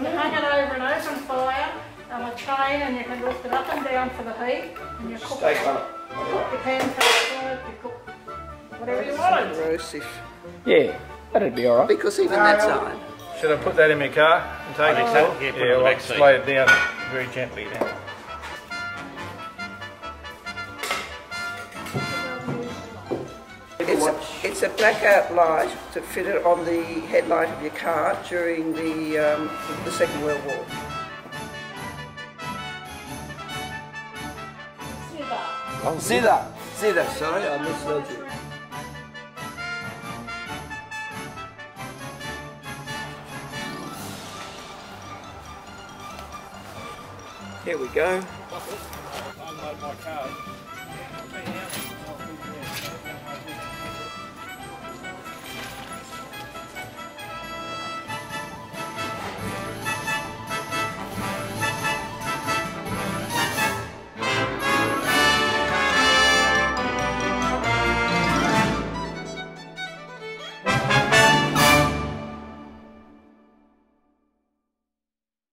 You hang it over an open fire on a chain, and you can lift it up and down for the heat, and you cook it. You can toast it, you cook whatever you want. Corrosive. Yeah, that'd be alright. Because even that's on. Should I put that in my car and take it? Yeah, put it on the back seat. Slide it down very gently then. It's a blackout light to fit it on the headlight of your car during the Second World War. Oh, see that? Sorry, I misheard you. Here we go. Unload my car.